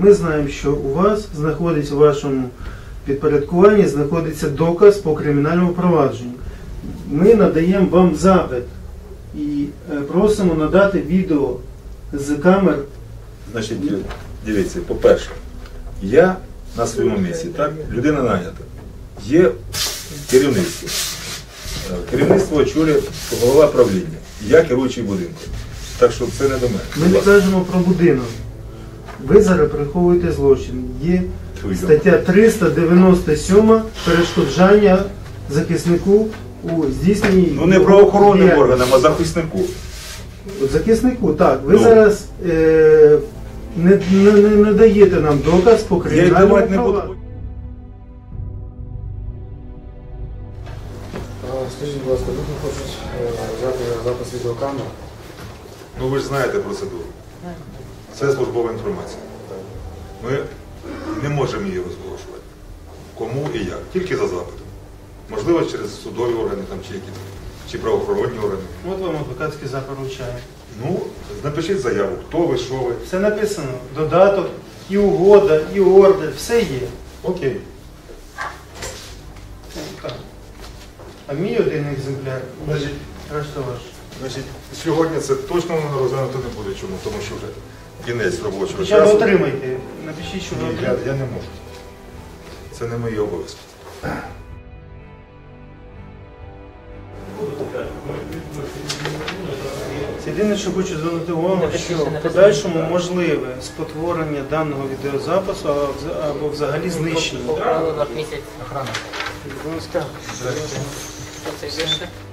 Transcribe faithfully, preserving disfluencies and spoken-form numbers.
Ми знаємо, що у вас знаходиться, у вашому підпорядкуванні знаходиться доказ по кримінальному провадженню. Ми надаємо вам запит і просимо надати відео з камер. Значить, дивіться, по-перше, я на своєму місці, так, людина нанята. Є керівництво. Керівництво очолює голова правління. Я керуючий будинком. Так що це не до мене. Ми не кажемо про будинок. Ви зараз приховуєте злочин. Є стаття триста дев'яносто сім перешкоджання захиснику у здійсненні... Ну не правоохоронним органам, а захиснику. Захиснику, так. Ви ну. зараз е, не, не, не даєте нам доказ по кримінальному Я й не буду. Скажіть, будь ласка, тут не хочуть взяти запис відеокамер. Ну ви ж знаєте процедуру. Це службова інформація. Ми не можемо її розголошувати. Кому і як. Тільки за запитом. Можливо, через судові органи там, чи, які, чи правоохоронні органи. От вам адвокатський запит вручає. Ну, напишіть заяву, хто ви, що ви. Все написано. Додаток, і угода, і ордер, все є. Окей. Так. А мій один екземпляр, Значить, решта ваш. Значить, сьогодні це точно розглянути не буде. Чому? Тому що вже кінець робочого Хоча ви часу. отримайте. Напишіть, що ви Ні, я, отримаєте. я не можу. Це не мої обов'язки. Єдине, що хочу звернути увагу, що в подальшому можливе спотворення даного відеозапису або взагалі знищення. Охрана. Будь ласка. Це